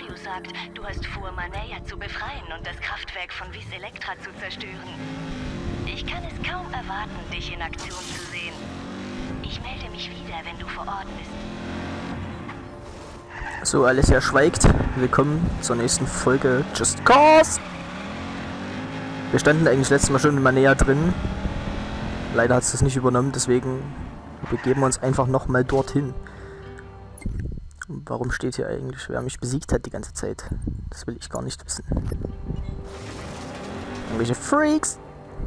Szenario sagt, du hast vor, Manea zu befreien und das Kraftwerk von Vis Electra zu zerstören. Ich kann es kaum erwarten, dich in Aktion zu sehen. Ich melde mich wieder, wenn du vor Ort bist. So, Alicia schweigt. Willkommen zur nächsten Folge Just Cause. Wir standen eigentlich letztes Mal schon in Manea drin. Leider hat es das nicht übernommen, deswegen begeben wir uns einfach nochmal dorthin. Und warum steht hier eigentlich, wer mich besiegt hat die ganze Zeit? Das will ich gar nicht wissen. Irgendwelche Freaks!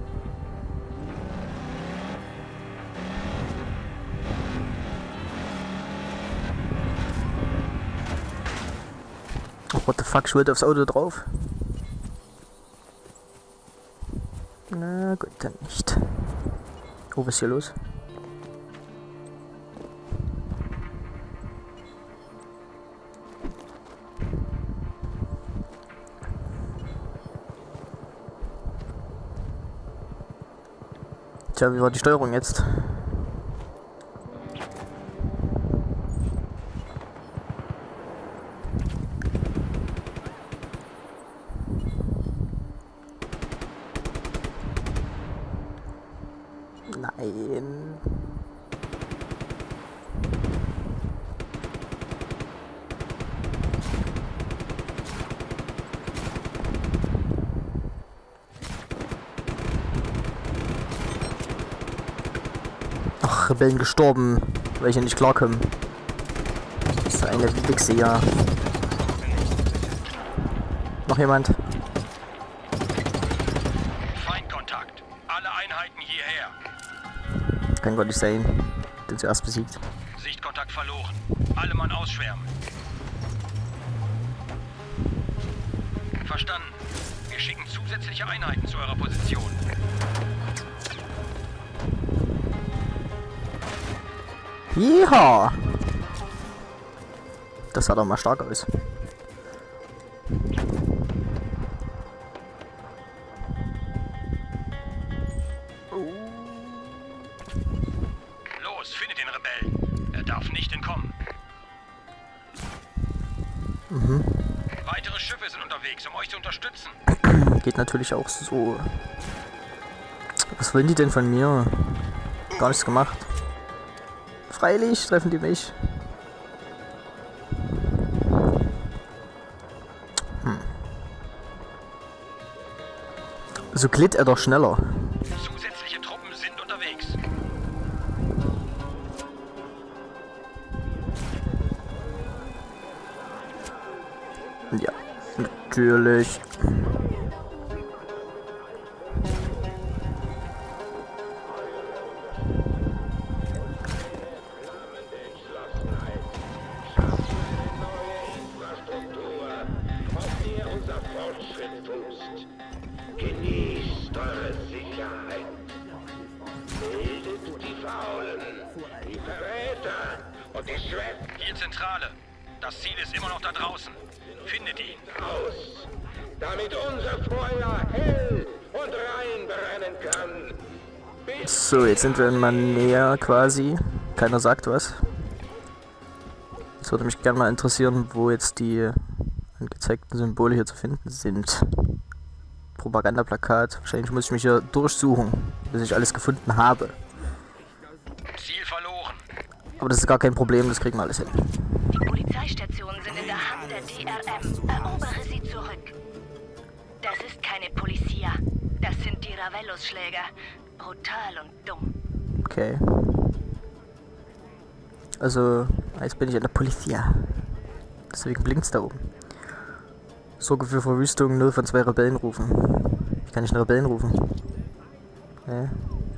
Oh, what the fuck, ich wollte aufs Auto drauf. Na gut, dann nicht. Oh, was ist hier los? Tja, wie war die Steuerung jetzt? Nein. Ach, Rebellen gestorben, weil ich ja nicht klarkomme. Das ist eine Wichse, ja. Noch jemand? Feindkontakt. Alle Einheiten hierher. Kann gar nicht sein. Den zuerst besiegt. Sichtkontakt verloren. Alle Mann ausschwärmen. Verstanden. Wir schicken zusätzliche Einheiten zu eurer Position. Jeha! Das sah doch mal stark aus. Los, findet den Rebellen. Er darf nicht entkommen. Weitere Schiffe sind unterwegs, um euch zu unterstützen. Geht natürlich auch so. Was wollen die denn von mir? Gar nichts gemacht. Freilich treffen die mich. So glitt er doch schneller. Zusätzliche Truppen sind unterwegs. Ja, natürlich. Genießt eure Sicherheit. Bildet die Faulen, die Verräter und die Schwächen Hier Zentrale. Das Ziel ist immer noch da draußen. Findet ihn. aus, damit unser Feuer hell und rein brennen kann. So, jetzt sind wir in Manea quasi. Keiner sagt was. Es würde mich gerne mal interessieren, wo jetzt die angezeigten Symbole hier zu finden sind. Propagandaplakat. Wahrscheinlich muss ich mich hier durchsuchen, bis ich alles gefunden habe. Ziel verloren. Aber das ist gar kein Problem, das kriegen wir alles hin. Die Polizeistationen sind in der Hand der DRM. Erobere sie zurück. Das ist keine Polizia. Das sind die Ravellos-Schläger. Brutal und dumm. Okay. Also, jetzt bin ich an der Polizia. Deswegen blinkt's da oben. Sorge für Verwüstung 0 von 2 Rebellen rufen. Wie kann ich einen Rebellen rufen? Nee.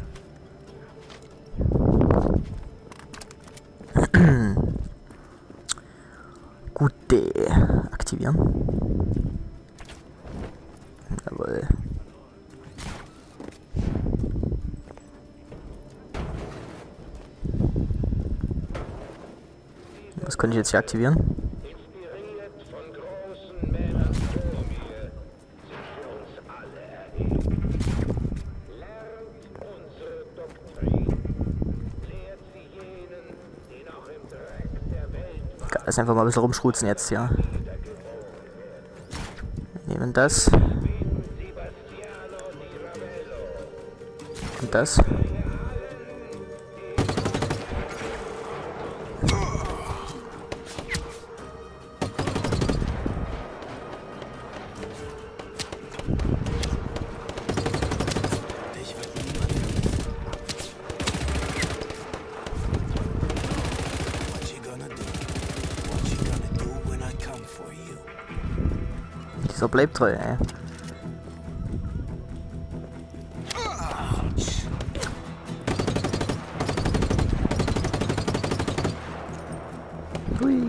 Gute. Aktivieren. Jawohl. Was könnte ich jetzt hier aktivieren? Inspiriert von großen Männern vor mir, sind für uns alle erheben. Lernt unsere Doktrin. Lehrt sie jenen, die noch im Dreck der Welt Lass einfach mal ein bisschen rumschrutzen jetzt, ja. Nehmen das. Und das. Dieser bleibt treu, ey. Hui.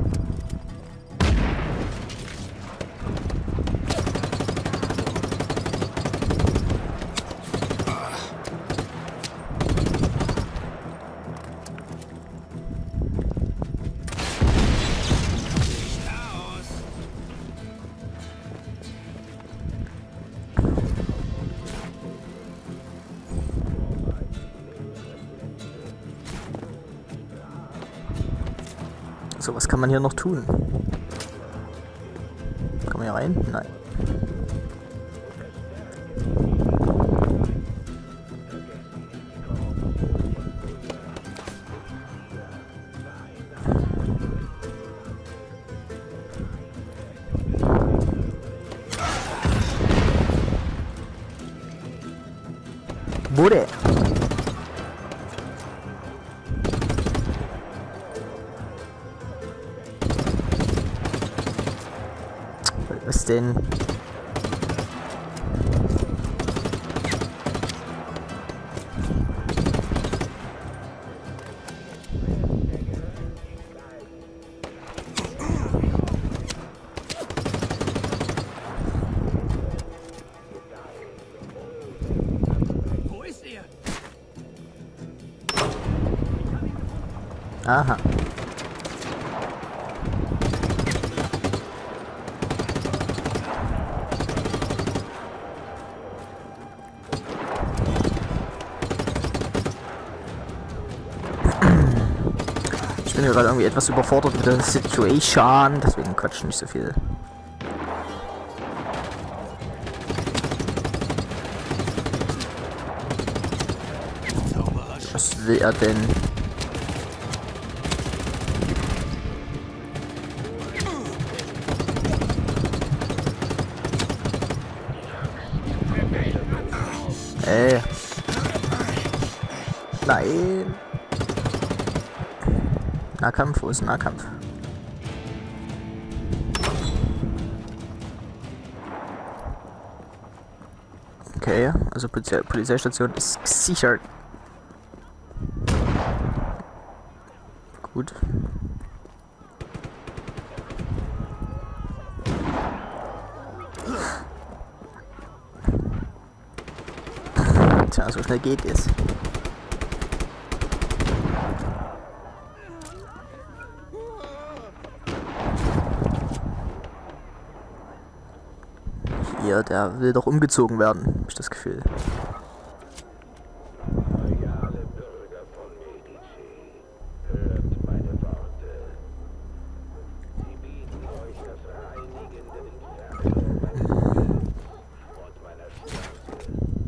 So, was kann man hier noch tun? Kann man hier rein? Nein. Wurde. Was denn? Wo ist er? Aha. Ich bin gerade irgendwie etwas überfordert mit der Situation, deswegen quatsch nicht so viel. Was will er denn? Nein. Nahkampf, wo ist Nahkampf? Okay, also Polizeistation ist gesichert. Gut. Tja, so schnell geht es. Hier, der will doch umgezogen werden, habe ich das Gefühl. Loyale Bürger von Medici, hört meine Worte. Sie bieten euch das reinigende Inferno meines Willens und meiner Stärke.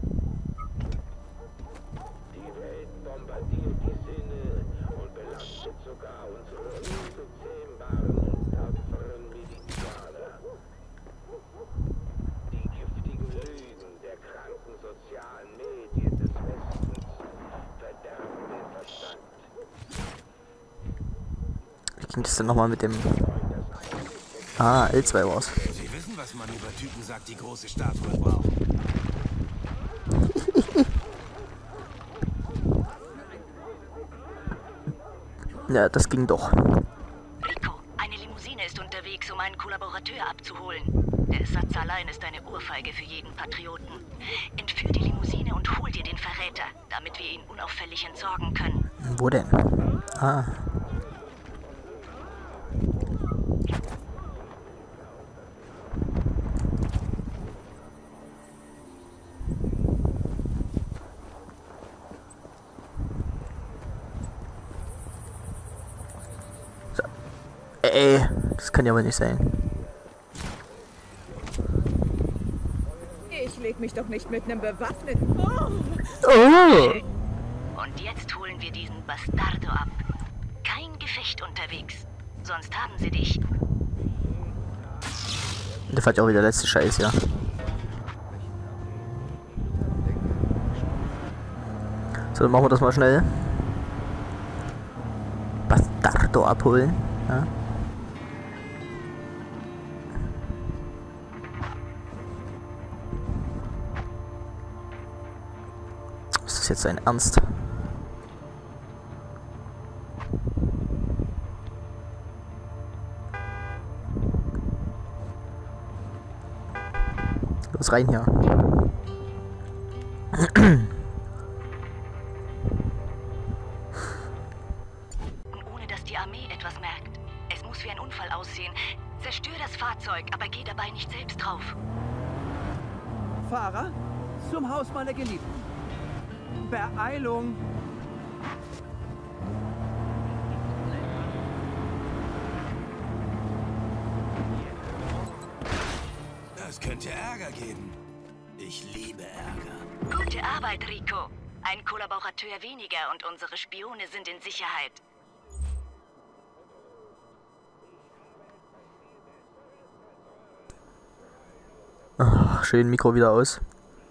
Die Welt bombardiert die Sinne und belastet sogar unsere unbezähmbaren und tapferen Medizianer. Die giftigen Lügen der kranken sozialen Medien des Westens verderben den Verstand. Wie ging das denn nochmal mit dem... Ah, L2 war's. Sie wissen, was man über Typen sagt, die große Statuen brauchen. Ja, das ging doch. Rico, eine Limousine ist unterwegs, um einen Kollaborateur abzuholen. Der Satz allein ist eine Ohrfeige für jeden Patrioten. Entführ die Limousine und hol dir den Verräter, damit wir ihn unauffällig entsorgen können. Wo denn? Ah. So. Das kann ja wohl nicht sein. Ich leg mich doch nicht mit einem bewaffneten... Oh! Und jetzt holen wir diesen Bastardo ab. Kein Gefecht unterwegs. Sonst haben sie dich. Der fährt ja auch wieder letzte Scheiß, ja. So, dann machen wir das mal schnell. Bastardo abholen. Ja. Ist das jetzt ein Ernst? Los rein hier. Ohne dass die Armee etwas merkt. Es muss wie ein Unfall aussehen. Zerstör das Fahrzeug, aber geh dabei nicht selbst drauf. Fahrer, zum Haus meiner Geliebten. Beeilung! Das könnte Ärger geben. Ich liebe Ärger. Gute Arbeit, Rico. Ein Kollaborateur weniger und unsere Spione sind in Sicherheit. Ach, schön Mikro wieder aus.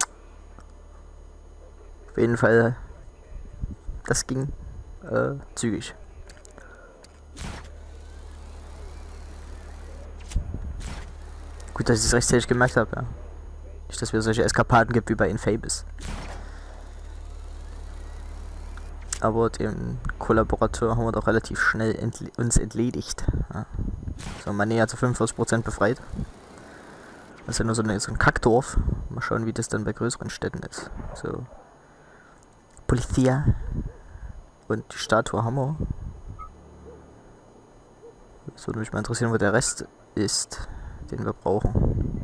Auf jeden Fall, das ging zügig. Gut, dass ich es rechtzeitig gemerkt habe, ja. Nicht, dass wir solche Eskapaden gibt wie bei Infabis. Aber den Kollaborateur haben wir doch relativ schnell uns entledigt. Ja. So, Manea zu 45% befreit. Das ist ja nur so ein Kackdorf. Mal schauen, wie das dann bei größeren Städten ist. So. Polizia. Und die Statue haben wir. Das würde mich mal interessieren, wo der Rest ist, den wir brauchen.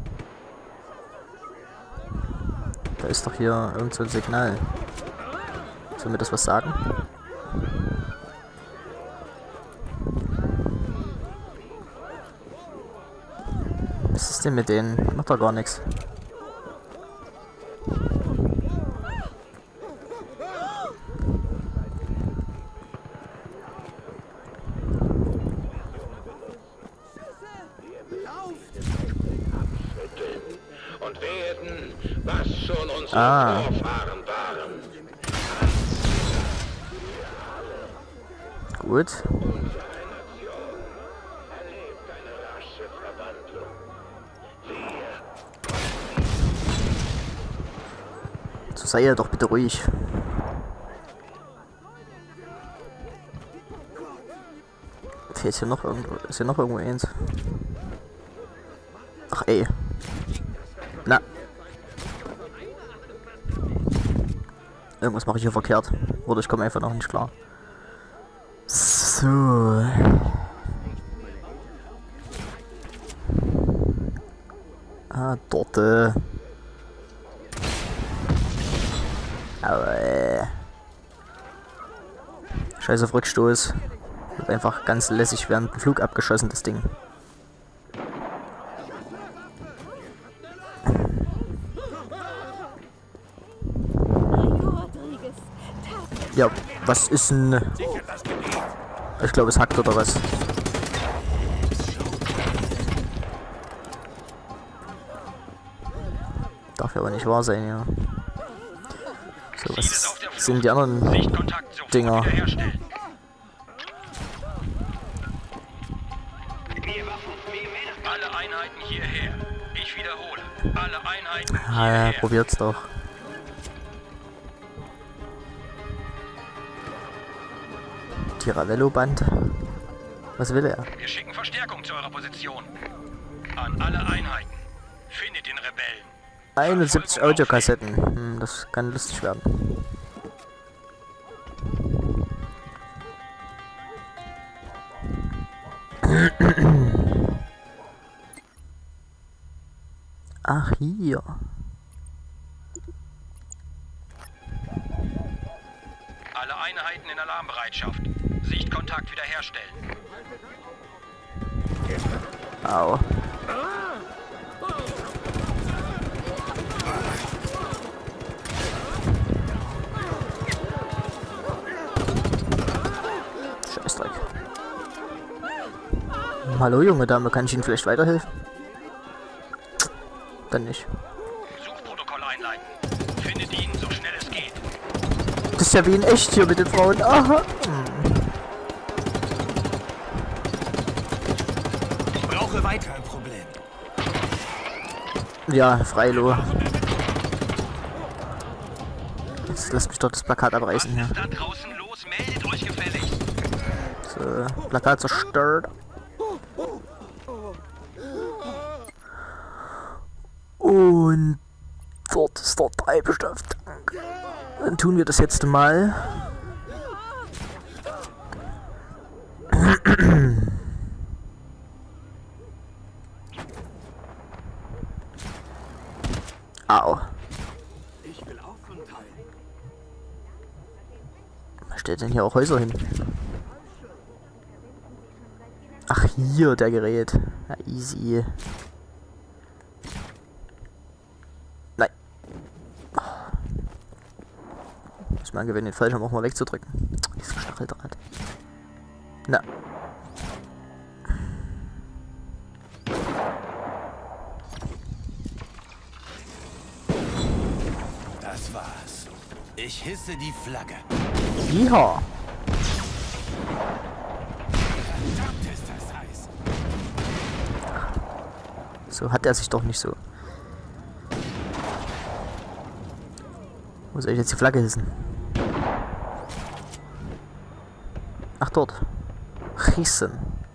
Da ist doch hier irgend so ein Signal. Soll mir das was sagen? Was ist denn mit denen? Macht doch gar nichts. Und werden, was schon unsere Vorfahren waren. Gut. Erlebt eine rasche Verwandlung. So sei er doch bitte ruhig. Fehlt hier noch irgendwo? Ist hier noch irgendwo eins? Ach ey. Na. Irgendwas mache ich hier verkehrt. Oder ich komme einfach noch nicht klar. So. Ah, dort. Aber Scheiß auf Rückstoß. Wird einfach ganz lässig während dem Flug abgeschossen, das Ding. Ja, was ist denn... Ich glaube, es hackt oder was. Darf ja aber nicht wahr sein, ja. So, was sind die anderen Dinger? Alle Einheiten hierher. Ich wiederhole. Alle Einheiten Ah, ja, hierher. probiert's doch. Tiravello-Band. Was will er? Wir schicken Verstärkung zu eurer Position. An alle Einheiten. Findet den Rebellen. 71 Audiokassetten. Das kann lustig werden. Ach, hier. Alle Einheiten in Alarmbereitschaft. Sichtkontakt wiederherstellen. Au. Hallo junge Dame, kann ich Ihnen vielleicht weiterhelfen? Dann nicht. Suchprotokoll einleiten. Findet ihn, so schnell es geht. Das ist ja wie in echt hier mit den Frauen. Aha. Ich brauche weiter ein Problem. Ja, Freilo. Jetzt lasst mich doch das Plakat abreißen hier. Was ist da draußen los? Meldet euch gefälligst. So, Plakat zerstört. Und dort ist der Treibstoff. Dann tun wir das jetzt mal. Au. Ich will auch von Teil. Was steht denn hier auch Häuser hin? Ach, hier, der Gerät. Ja, easy. Nein. Muss man gewinnen, den Fallschirm auch mal wegzudrücken. Dieses Stacheldraht. Na. Das war's. Ich hisse die Flagge. Ja. Verdammt ist das heiß. So hat er sich doch nicht so. Wo soll ich jetzt die Flagge hissen? Ach, dort. Hissen.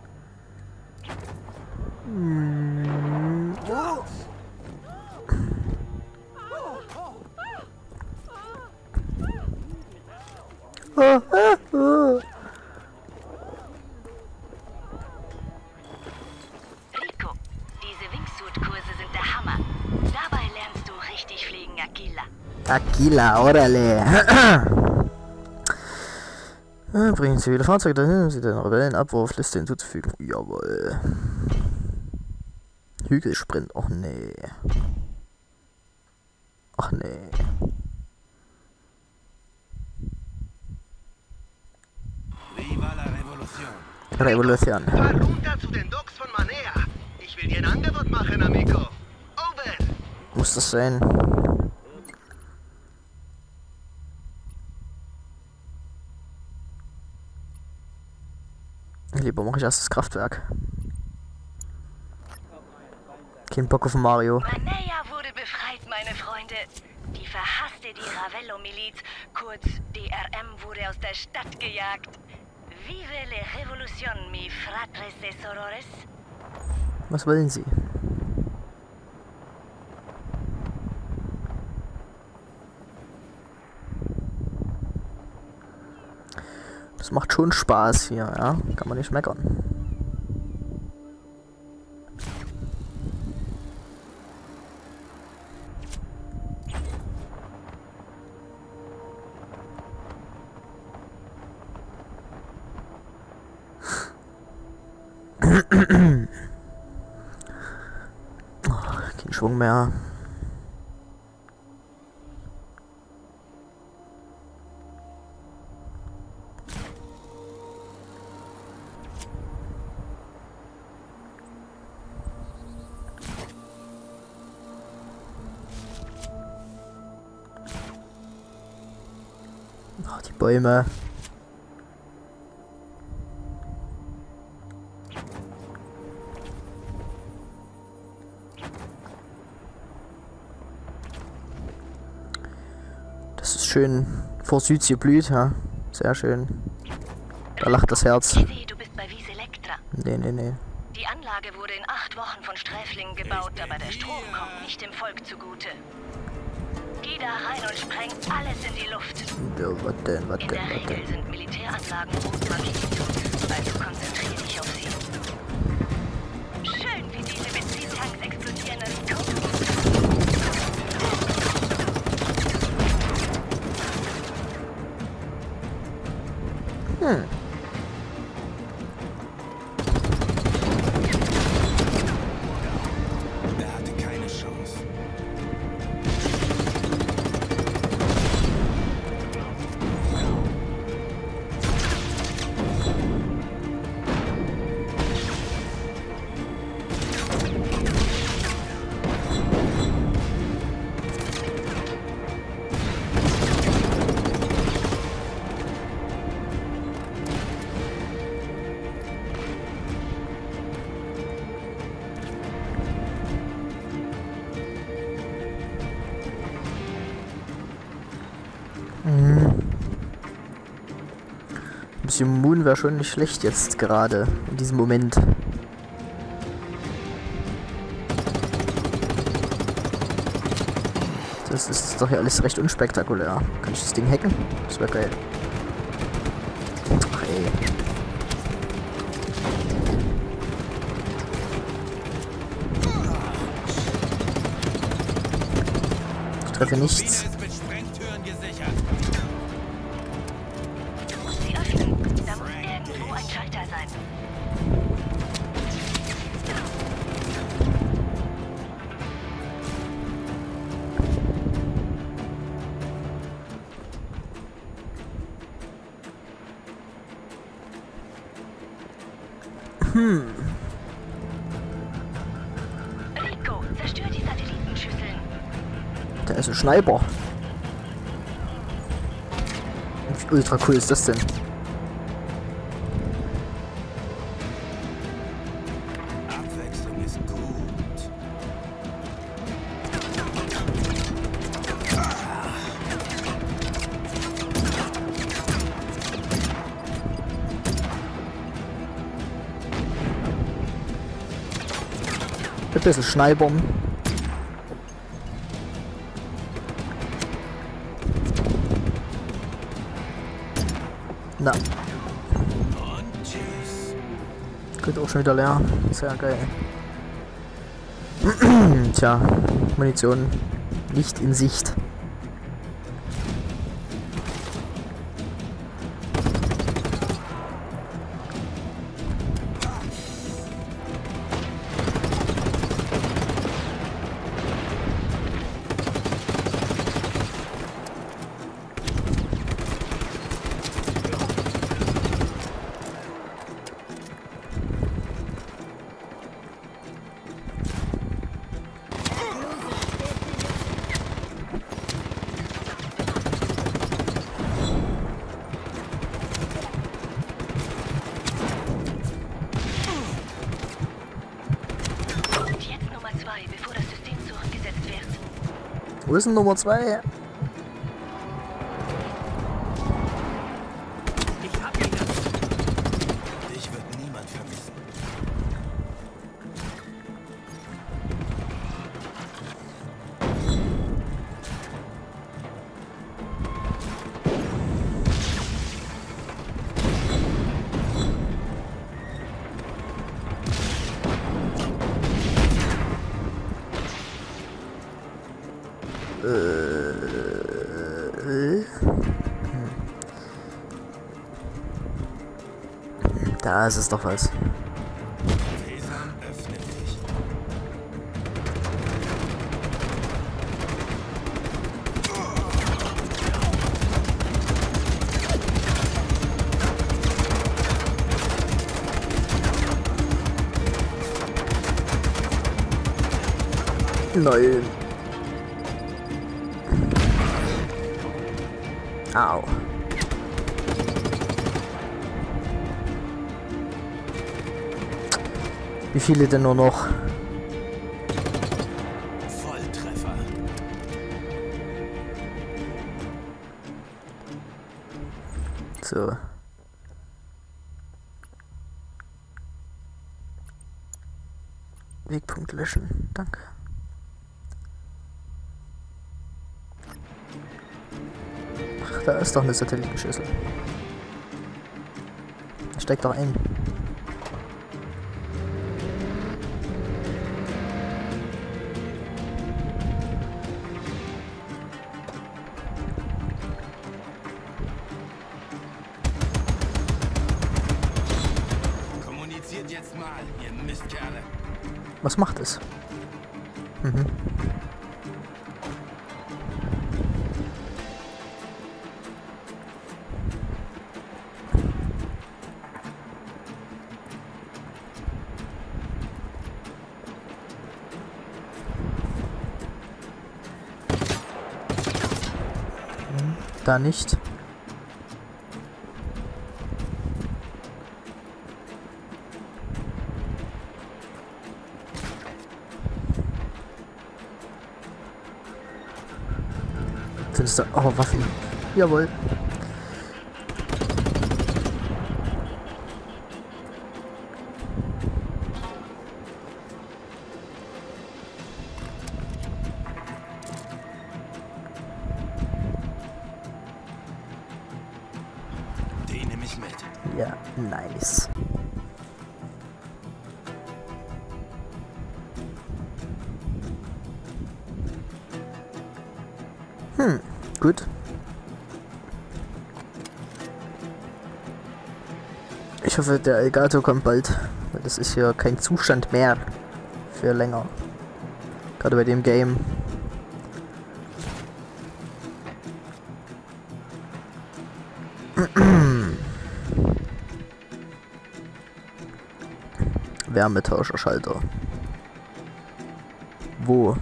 Rico, diese Wingsuit-Kurse sind der Hammer. Dabei lernst du richtig fliegen, Aquila. Aquila, orale. Bringen zivile Fahrzeuge dahin, um sie den Rebellenabwurfliste hinzuzufügen. Jawohl. Hügelsprint, och nee. Ach nee. Viva la Revolution. Revolution. Fahr runter zu den Docks von Manea. Ich will dir ein Angebot machen, amigo. Over. Muss das sein? Lieber mache ich erst das Kraftwerk. Kein Bock auf Mario. Manea wurde befreit, meine Freunde. Die verhasste Di Ravello-Miliz, kurz DRM, wurde aus der Stadt gejagt. Vive la Revolution, mi fratres de sorores. Was wollen Sie? Das macht schon Spaß hier, ja? Kann man nicht meckern. Kein Schwung mehr. Ach, die Bäume. Das ist schön vor Süd hier blüht, ja. Sehr schön. Da lacht das Herz. Ich sehe, du bist bei Wies Elektra. Nee, nee, nee. Die Anlage wurde in 8 Wochen von Sträflingen gebaut, aber der Strom kommt nicht dem Volk zugute. Geh da rein und spreng alles in die Luft. Ja, was denn, was In denn, der was Regel denn? sind Militäranlagen rot markiert, also konzentriere dich auf sie. Schön, wie diese Benzintanks explodieren, Rico. Er hatte keine Chance. bisschen Moon wäre schon nicht schlecht jetzt gerade, in diesem Moment. Das ist doch hier alles recht unspektakulär. Kann ich das Ding hacken? Das wäre geil. Ach ey. Ich treffe nichts. Du musst sie öffnen. Da muss irgendwo ein Schalter sein. Rico, zerstör die Satellitenschüsseln. Der ist ein Schneiper. Wie ultra cool ist das denn? Abwechslung ist gut. Ein bisschen Schneibern. Na. Und tschüss. Geht auch schon wieder leer. Sehr geil. Tja, Munition nicht in Sicht. Und jetzt Nummer 2, bevor das System zurückgesetzt wird. Wo ist denn Nummer 2? Ich hab ihn. Dich wird niemand vermissen. Da ist es doch was. Sesam, öffne dich. Nein. Au. Wie viele denn nur noch? Volltreffer. So. Wegpunkt löschen. Danke. Ach, da ist doch eine Satellitenschüssel. Steigt doch ein. Kommuniziert jetzt mal, ihr Mistkerle. Was macht es? Mhm. Da nicht. Sind es da? Oh, Waffen. Jawohl. Ja, nice. Gut. Ich hoffe, der Alligator kommt bald. Weil das ist hier kein Zustand mehr für länger. Gerade bei dem Game. Wärmetauscherschalter. Wo?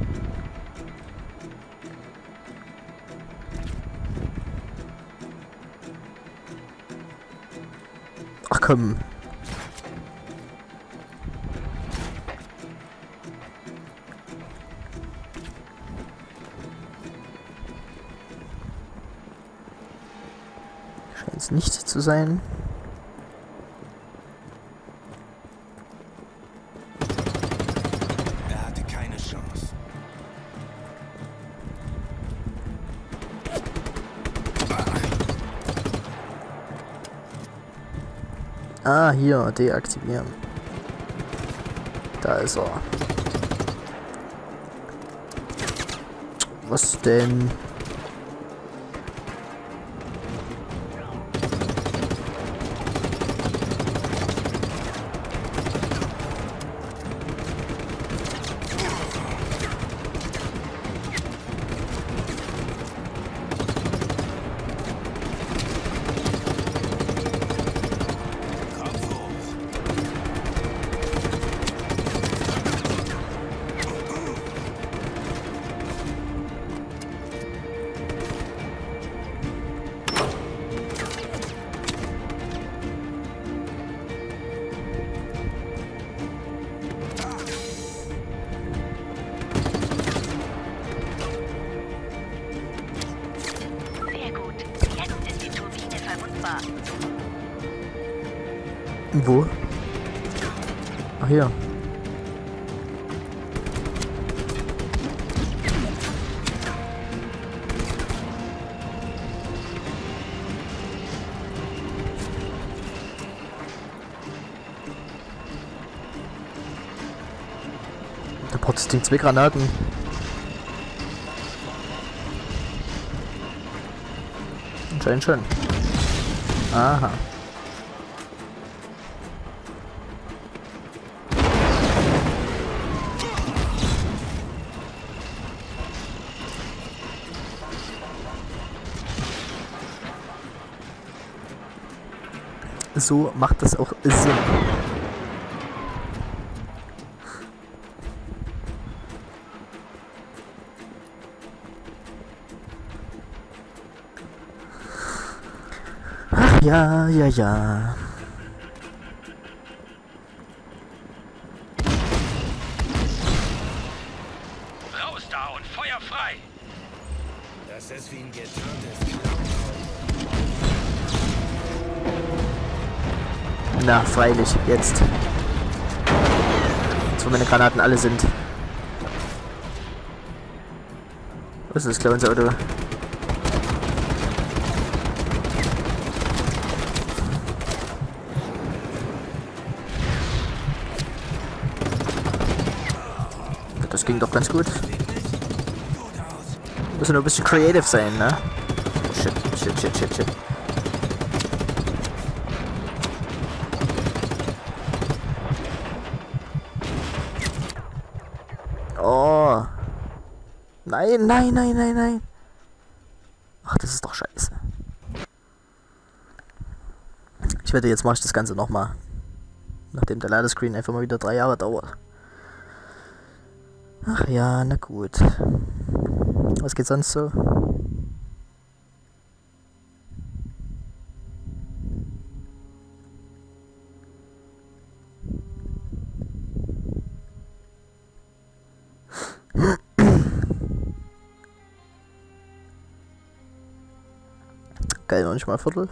Ach komm. Scheint es nicht zu sein. Er hatte keine Chance. Ah, hier, deaktivieren. Da ist er. Was denn? Sehr gut. Jetzt ist die Turbine verwundbar. Wo? Ach hier. Da braucht das Ding 2 Granaten. Anscheinend schon. Aha. So macht das auch Sinn. Ach ja, ja, ja. Raus da und Feuer frei! Das ist wie ein getarntes Clown. Na, freilich, jetzt. Jetzt, wo meine Granaten alle sind. Was ist das Clowns-Auto? Das ging doch ganz gut. Müssen nur ein bisschen creative sein, ne? Shit, shit, shit, shit, shit. Oh. Nein, nein, nein, nein, nein. Ach, das ist doch scheiße. Ich wette, jetzt mache ich das Ganze nochmal. Nachdem der Ladescreen einfach mal wieder 3 Jahre dauert. Ach ja, na gut. Was geht sonst so? Geil, noch nicht mal ein Viertel.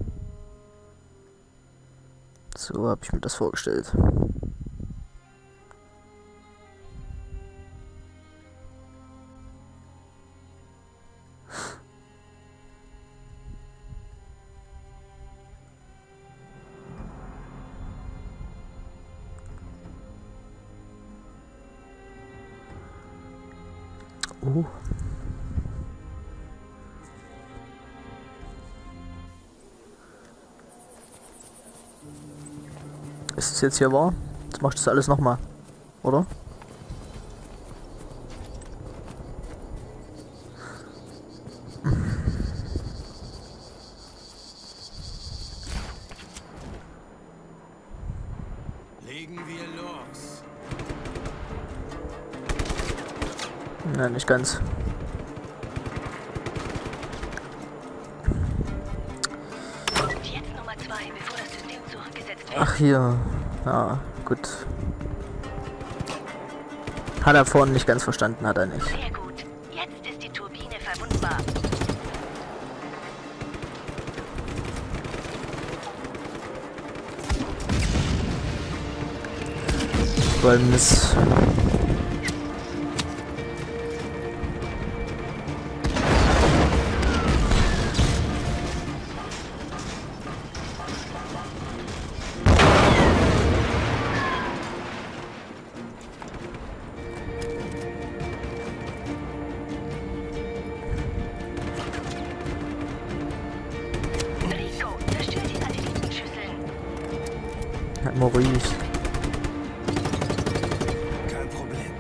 So habe ich mir das vorgestellt. Ist es jetzt hier wahr? Jetzt machst du das alles nochmal, oder? Legen wir los. Nein, nicht ganz. Und jetzt Nummer 2, bevor das System zurückgesetzt wird. Ach hier. Ja, gut. Hat er vorhin nicht ganz verstanden, hat er nicht. Sehr gut. Jetzt ist die Turbine verwundbar. Goldenes. Rico, zerstör die Satellitenschüsseln. Maurice. Kein Problem.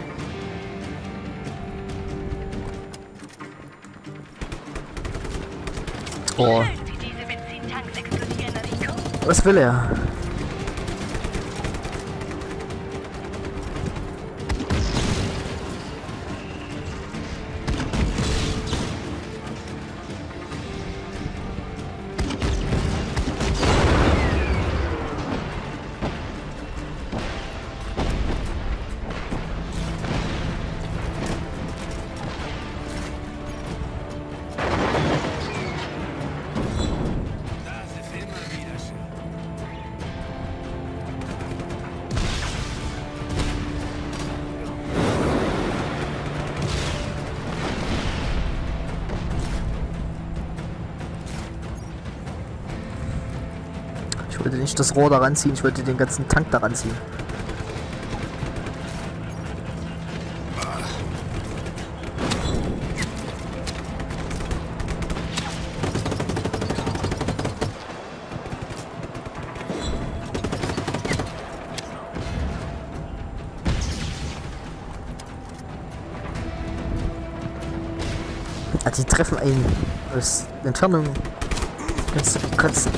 Oh, Schön, wie diese Benzintanks explodieren, Rico. was will er? Das ist immer wieder schön. Ich wollte nicht das Rohr daran ziehen, ich wollte den ganzen Tank daran ziehen. Ah, die treffen einen aus Entfernung. Kannst du kotzen.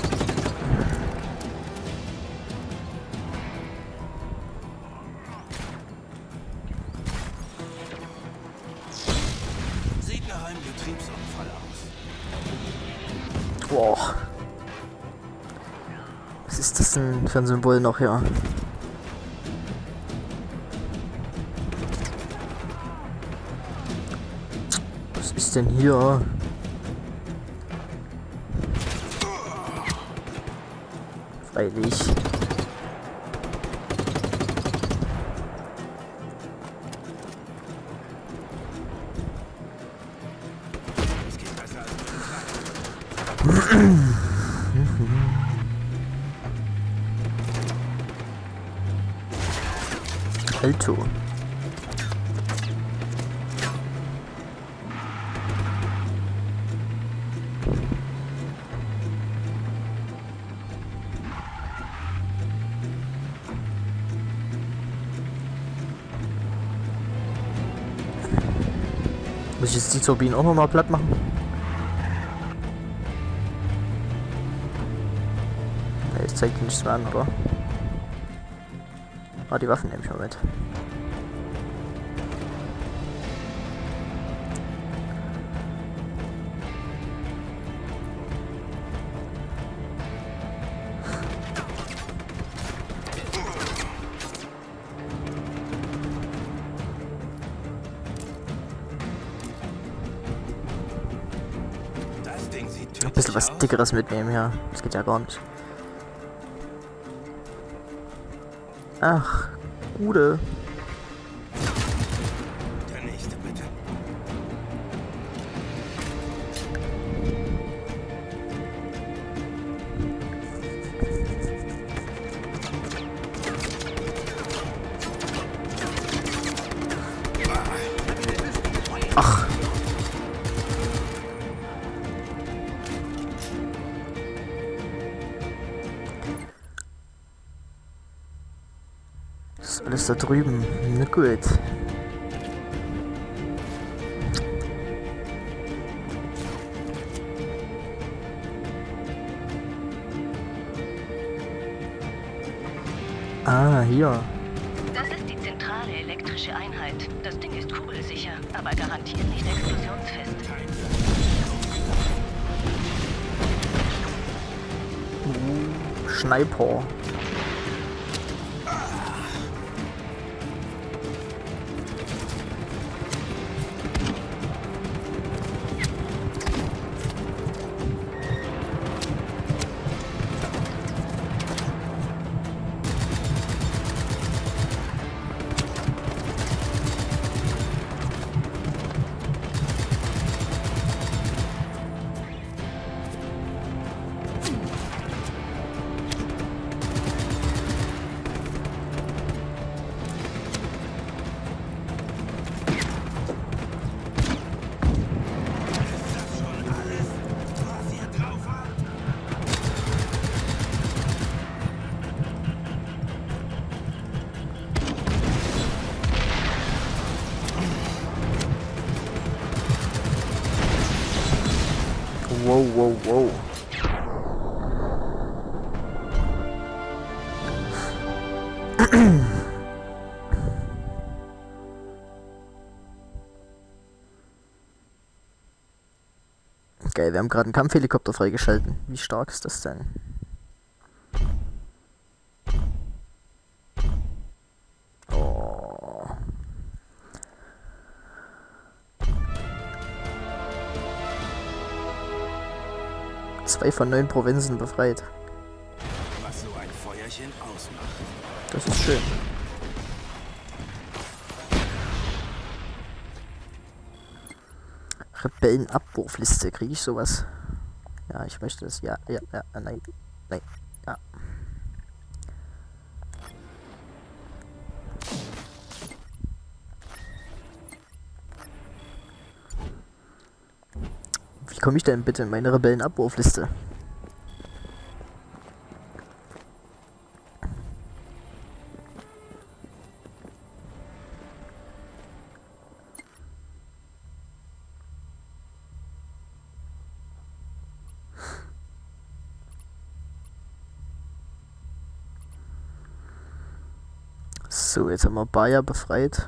Sieht nach einem Betriebsunfall aus. Boah. Was ist das denn für ein Symbol noch hier? Was ist denn hier? Freilich. Es geht besser als Alto. Muss ich jetzt die Turbinen auch nochmal platt machen? Ne, das zeigt nichts mehr an, oder? Ah, die Waffen nehme ich mal mit. Das Ding sieht Ein tödlich bisschen was aus. Dickeres mitnehmen, ja. Das geht ja gar nicht. Ach, gute. Der nächste, bitte. Ach. Das ist alles da drüben. Na gut. Ah, hier. Das ist die zentrale elektrische Einheit. Das Ding ist kugelsicher, aber garantiert nicht explosionsfest. Sniper. Wow, wow, wow. Geil, wir haben gerade einen Kampfhelikopter freigeschalten. Wie stark ist das denn? Oh. Zwei von 9 Provinzen befreit. Was so ein Feuerchen ausmacht. Das ist schön. Rebellenabwurfliste, kriege ich sowas? Ja, ich möchte das. Ja, nein, ja. Wie komme ich denn bitte in meine Rebellenabwurfliste? So, jetzt haben wir Baja befreit.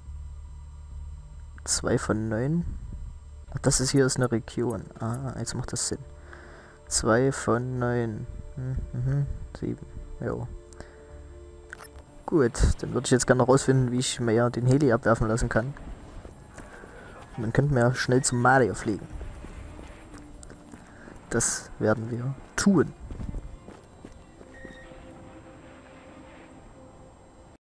2 von 9. Ach, das ist hier ist eine Region. Ah, jetzt macht das Sinn. 2 von 9. 7. Jo. Gut, dann würde ich jetzt gerne noch rausfinden, wie ich mir ja den Heli abwerfen lassen kann. Und dann könnten wir ja schnell zum Mario fliegen. Das werden wir tun.